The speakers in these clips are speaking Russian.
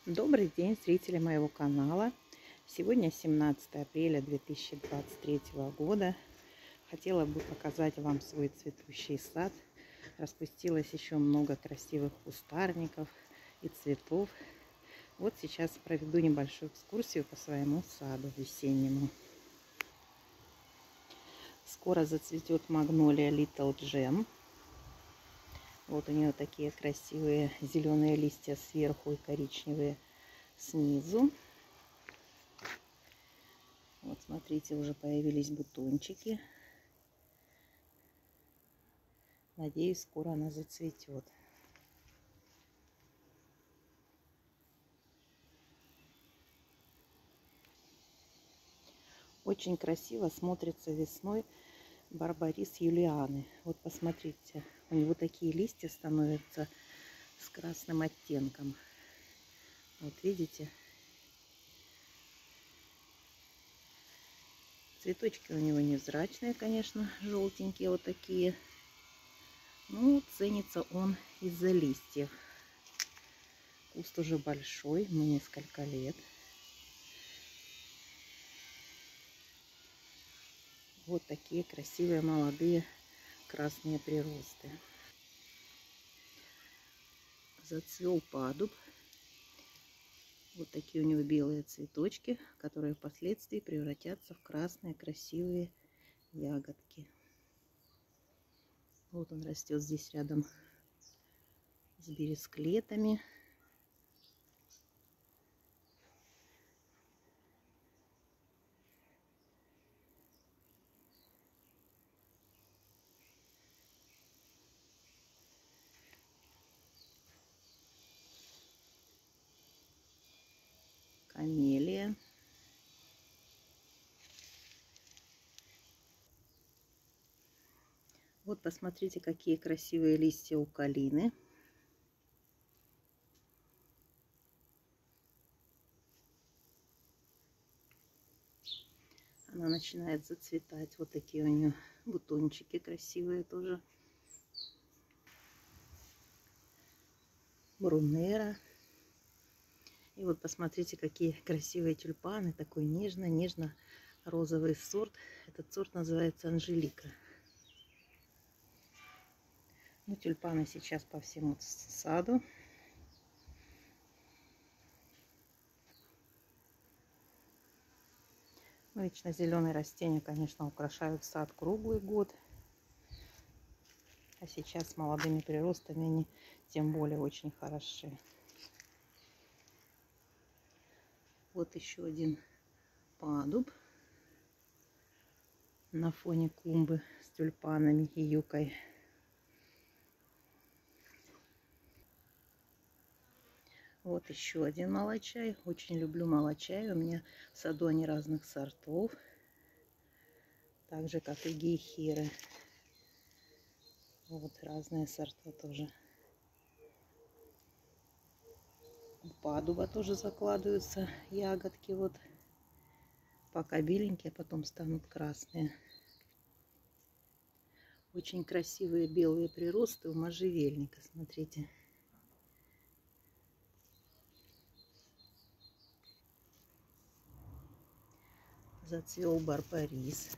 Добрый день, зрители моего канала. Сегодня 17 апреля 2023 года. Хотела бы показать вам свой цветущий сад. Распустилось еще много красивых кустарников и цветов. Вот сейчас проведу небольшую экскурсию по своему саду весеннему. Скоро зацветет магнолия Little Gem. Вот у нее такие красивые зеленые листья сверху и коричневые снизу. Вот смотрите, уже появились бутончики. Надеюсь, скоро она зацветет. Очень красиво смотрится весной барбарис юлианы. Вот посмотрите, у него такие листья становятся с красным оттенком. Вот видите? Цветочки у него невзрачные, конечно, желтенькие вот такие. Ну, ценится он из-за листьев. Куст уже большой, ему несколько лет. Вот такие красивые молодые красные приросты. Зацвел падуб. Вот такие у него белые цветочки, которые впоследствии превратятся в красные красивые ягодки. Вот он растет здесь рядом с бересклетами. Камелия. Вот посмотрите, какие красивые листья у калины. Она начинает зацветать. Вот такие у нее бутончики красивые тоже. Брунера. И вот посмотрите, какие красивые тюльпаны. Такой нежно-нежно-розовый сорт. Этот сорт называется Анжелика. Ну, тюльпаны сейчас по всему саду. Вечно зеленые растения, конечно, украшают сад круглый год. А сейчас с молодыми приростами они тем более очень хороши. Вот еще один падуб на фоне клумбы с тюльпанами и юкой. Вот еще один молочай. Очень люблю молочай. У меня в саду они разных сортов. Так же, как и гейхеры. Вот разные сорта тоже. У падуба тоже закладываются ягодки. Вот пока беленькие, а потом станут красные. Очень красивые белые приросты у можжевельника. Смотрите. Зацвел барбарис.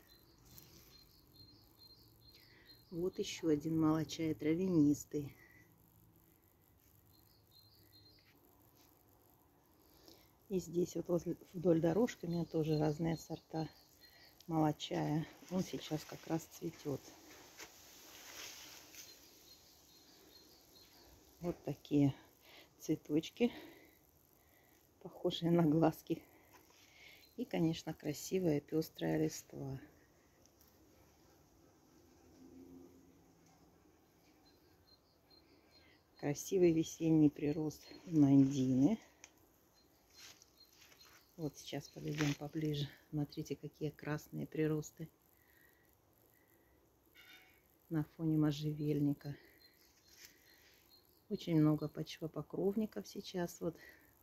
Вот еще один молочай травянистый. И здесь вот вдоль дорожки у меня тоже разные сорта молочая. Он сейчас как раз цветет. Вот такие цветочки, похожие на глазки. И, конечно, красивая пестрая листва. Красивый весенний прирост нандины. Вот сейчас подойдем поближе. Смотрите, какие красные приросты на фоне можжевельника. Очень много почвопокровников сейчас вот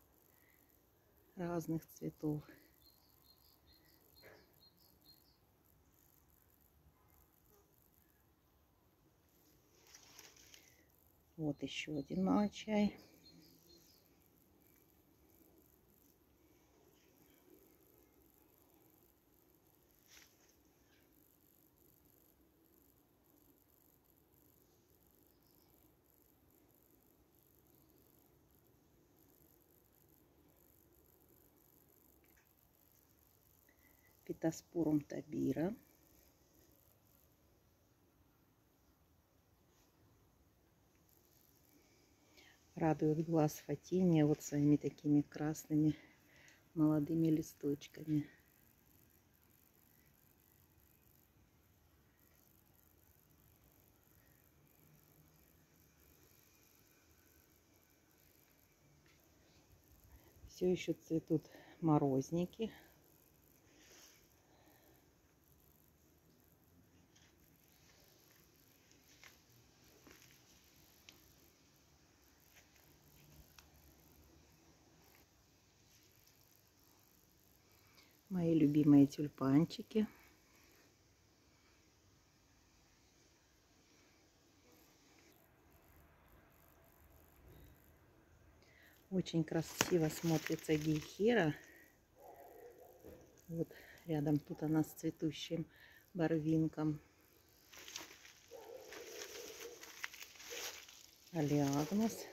разных цветов. Вот еще один молочай. Фитоспорум табира. Радует глаз фатиния вот своими такими красными молодыми листочками. Все еще цветут морозники. Мои любимые тюльпанчики. Очень красиво смотрится гейхера. Вот рядом тут она с цветущим барвинком. Алиагнус.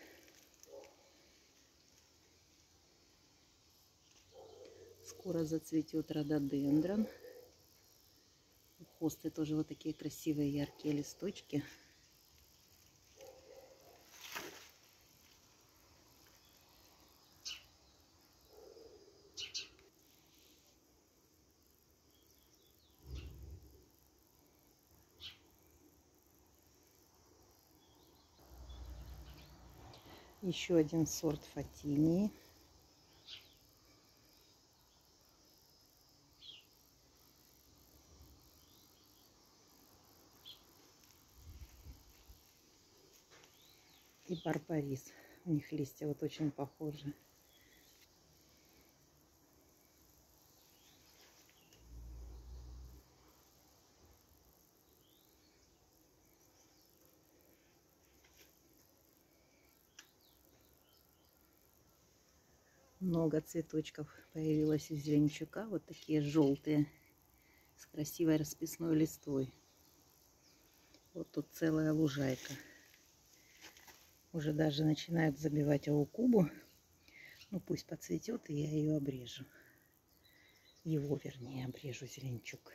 Скоро зацветет рододендрон. У хосты тоже вот такие красивые яркие листочки. Еще один сорт фатинии. И барбарис. У них листья вот очень похожи. Много цветочков появилось у зеленчука. Вот такие желтые, с красивой расписной листвой. Вот тут целая лужайка. Уже даже начинают забивать аукубу. Ну пусть поцветет, и я ее обрежу. Его, вернее, обрежу, зеленчук.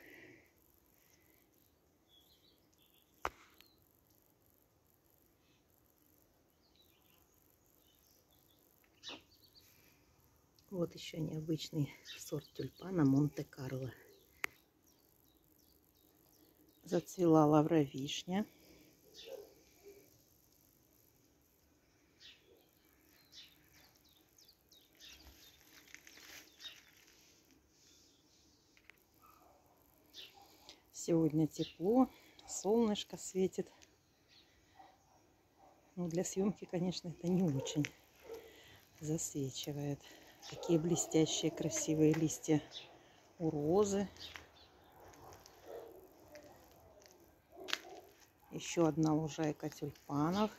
Вот еще необычный сорт тюльпана Монте-Карло. Зацвела лавровишня. Сегодня тепло, солнышко светит. Но для съемки, конечно, это не очень засвечивает. Такие блестящие, красивые листья у розы. Еще одна лужайка тюльпанов.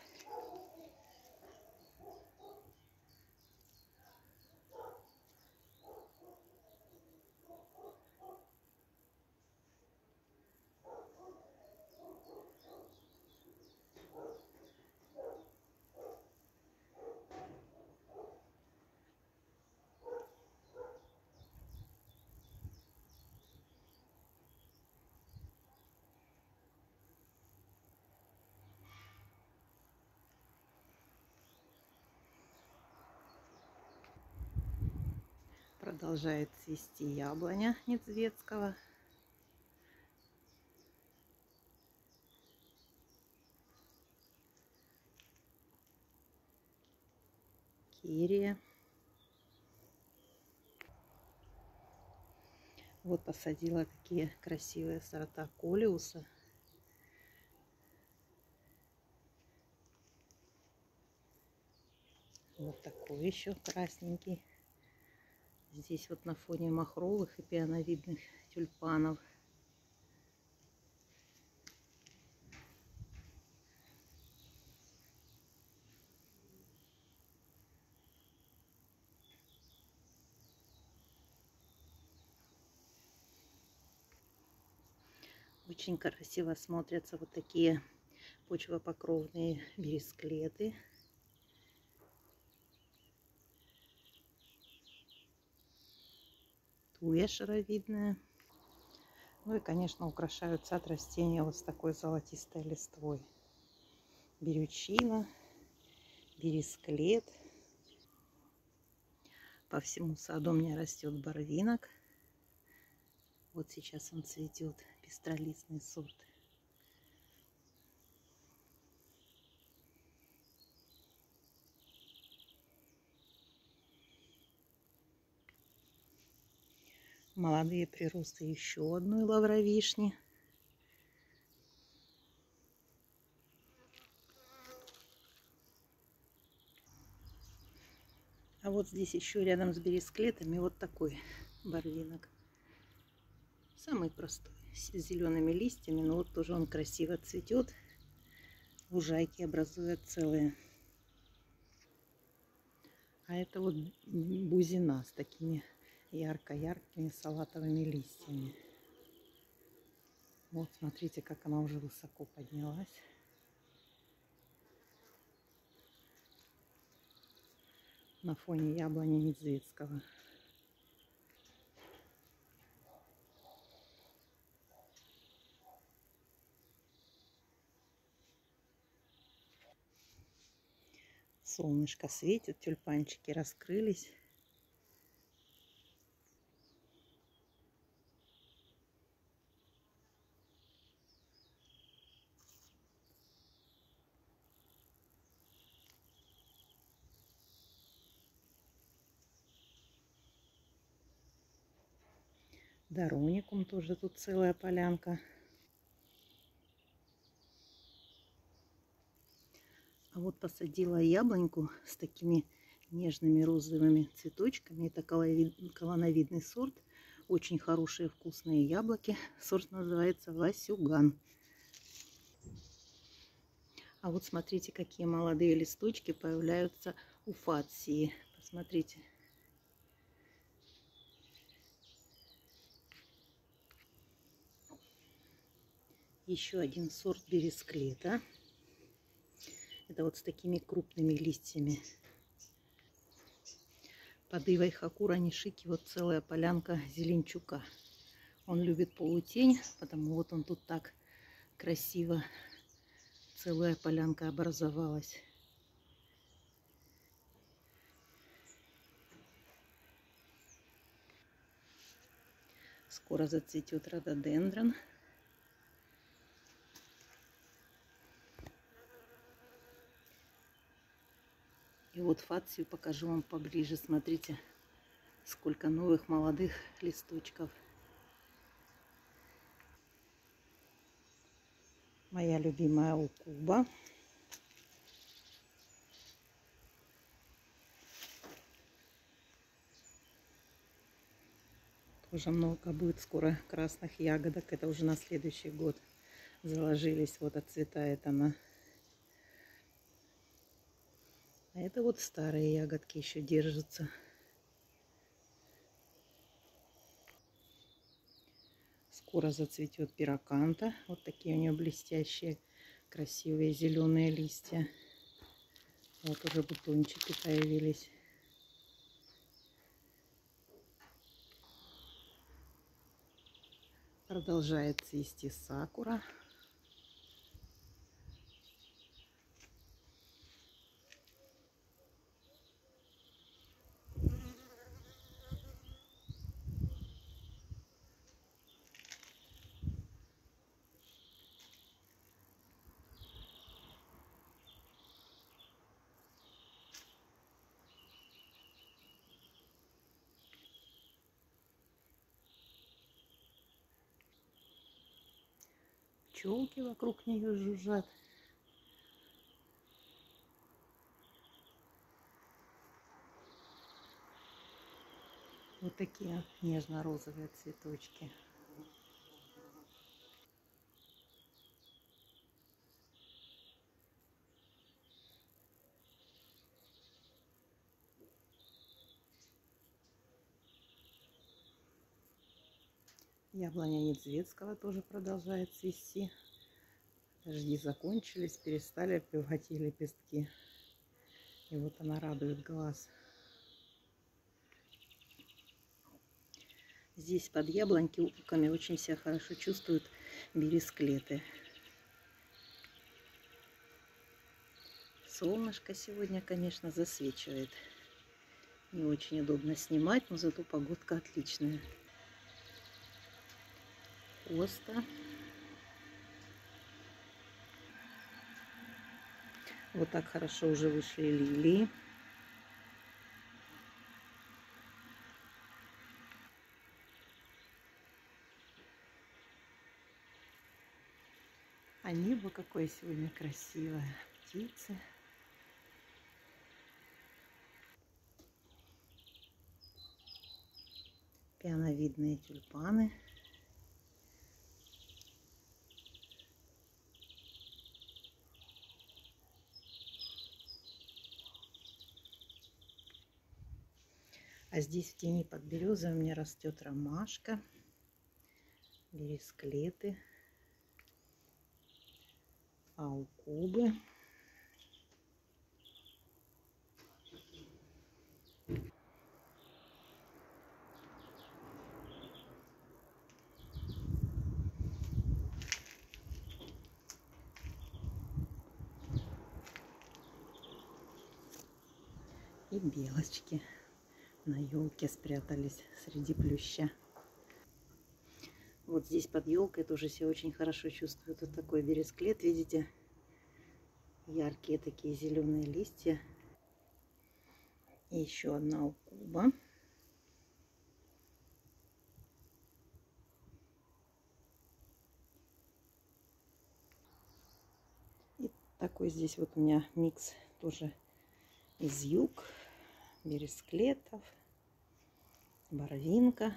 Продолжает цвести яблоня Недзветского. Кирия. Вот посадила такие красивые сорта колиуса. Вот такой еще красненький. Здесь вот на фоне махровых и пионовидных тюльпанов. Очень красиво смотрятся вот такие почвопокровные бересклеты. Туя шаровидная. Ну и, конечно, украшают сад растения вот с такой золотистой листвой. Берючина, бересклет. По всему саду у меня растет барвинок. Вот сейчас он цветет, пестролистный сорт. Молодые приросты еще одной лавровишни. А вот здесь еще рядом с бересклетами вот такой барвинок. Самый простой, с зелеными листьями, но вот тоже он красиво цветет. Лужайки образуют целые. А это вот бузина с такими ярко-яркими салатовыми листьями. Вот смотрите, как она уже высоко поднялась. На фоне яблони Недзветского. Солнышко светит, тюльпанчики раскрылись. Дороникум тоже тут целая полянка. А вот посадила яблоньку с такими нежными розовыми цветочками. Это колоновидный сорт. Очень хорошие вкусные яблоки. Сорт называется Васюган. А вот смотрите, какие молодые листочки появляются у фации. Посмотрите. Еще один сорт бересклета. Это вот с такими крупными листьями. Под ивой хакура нишики вот целая полянка зеленчука. Он любит полутень, потому вот он тут так красиво. Целая полянка образовалась. Скоро зацветет рододендрон. И вот фацию покажу вам поближе. Смотрите, сколько новых молодых листочков. Моя любимая укуба. Тоже много будет скоро красных ягодок. Это уже на следующий год заложились. Вот отцветает она. А это вот старые ягодки еще держатся. Скоро зацветет пироканта. Вот такие у нее блестящие, красивые зеленые листья. Вот уже бутончики появились. Продолжает цвести сакура. Пчелки вокруг нее жужжат. Вот такие нежно-розовые цветочки. Яблоня Недзветского тоже продолжает цвести. Дожди закончились, перестали опевать ей лепестки. И вот она радует глаз. Здесь под яблоньками очень себя хорошо чувствуют бересклеты. Солнышко сегодня, конечно, засвечивает. Не очень удобно снимать, но зато погодка отличная. Хоста. Вот так хорошо уже вышли лилии. А небо какое сегодня красивое. Птицы. Пиановидные тюльпаны. А здесь в тени под березой у меня растет ромашка, бересклеты, аукубы. И белочки на елке спрятались среди плюща. Вот здесь под елкой тоже себя очень хорошо чувствует. Вот такой бересклет, видите? Яркие такие зеленые листья. И еще одна аукуба. И такой здесь вот у меня микс тоже из юг, бересклетов, боровинка.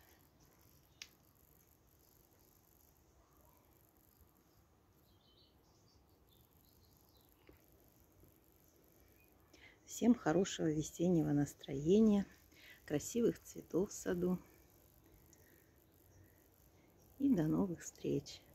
Всем хорошего весеннего настроения, красивых цветов в саду и до новых встреч!